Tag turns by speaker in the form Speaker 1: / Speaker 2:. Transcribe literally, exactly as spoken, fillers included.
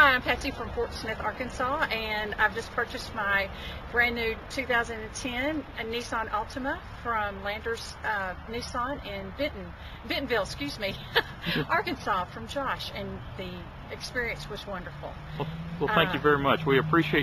Speaker 1: Hi, I'm Patsy from Fort Smith, Arkansas, and I've just purchased my brand new two thousand ten Nissan Altima from Landers uh, Nissan in Benton, Bentonville, excuse me, Arkansas, from Josh, and the experience was wonderful.
Speaker 2: Well, well thank
Speaker 1: uh,
Speaker 2: you very much. We appreciate